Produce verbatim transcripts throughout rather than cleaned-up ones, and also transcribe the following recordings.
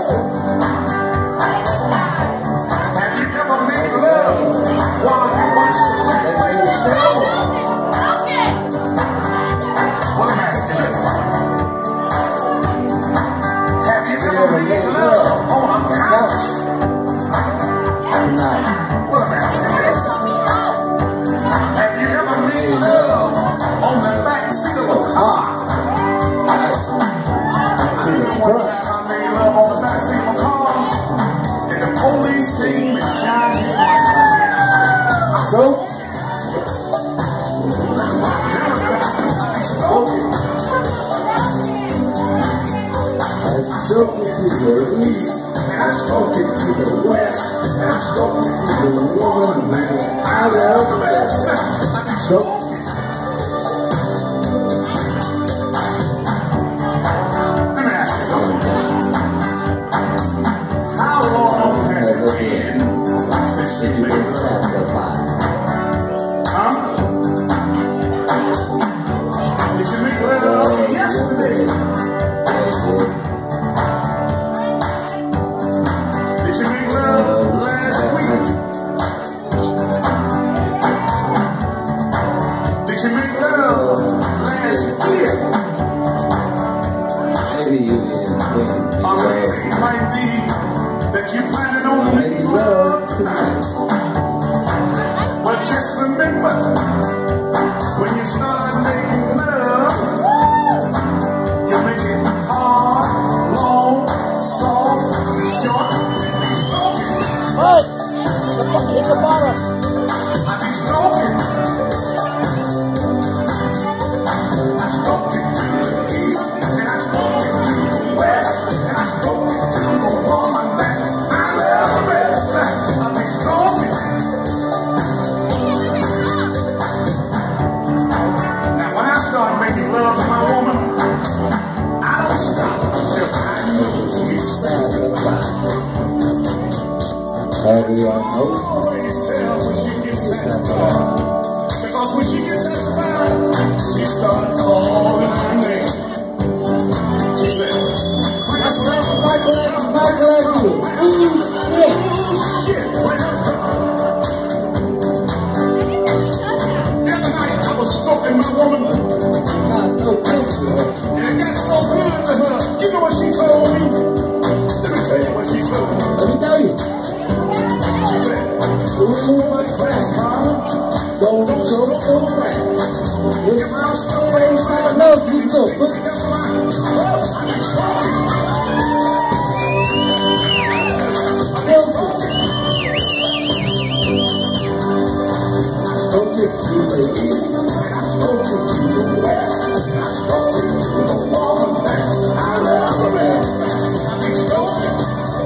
West? Have you ever made love while you watch the replay show? Well, I'm asking this. Have you ever made love on a couch? Tonight. Well, I'm asking this. Have you ever made love on the back seat of a car? One time I made love on the back seat of a car, and the police came and shined his light on me, and I said, So? I spoke it to the east, and I spoke it to the west, and I spoke it to the woman that I love the best. so? Let me ask you something. How long has it been since you made love? Huh? Did you make love yesterday? Did you make love last week? Did you make love last year? Maybe you did. Or maybe it might be that you planning on making love tonight. But just remember, when you start making love, you make it hard, long, soft, short, stroking. Hey! Hit the bottom! I be stroking. I stroke it to the east, and I stroke it to the west, and I stroke it to the woman that I love best. I be stroking. Now when I start making love to my woman, I don't stop until I know she's satisfied. How do I know? Always tell when she gets satisfied, because when she gets satisfied, she starts calling my name. She said, "Let's talk about that, Michael Andrew." Ooh, shit. Ooh, shit. Let's talk. The other night, I was stroking my woman, God, so good. and it got so good to her. You know what she told me? Let me tell you what she told me. Let me tell you. She said, "Ooh, my class, mom. Don't go so fast. If I'm so raised, I I love you so good. Spoke it to the east, and I spoke it to the west, and I spoke it to the woman that I love the best. I be spoken.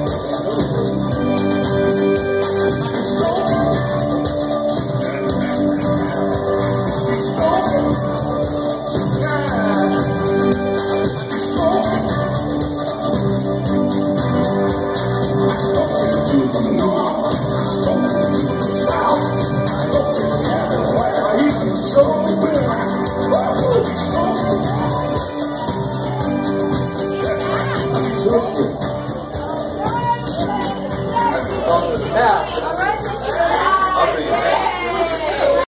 I be spoken. I be spoken. God. I be spoken. I spoke it to the north, I spoke it to the south, I spoke it everywhere, I even spoke it with my word. I spoke it. I spoke it. Now.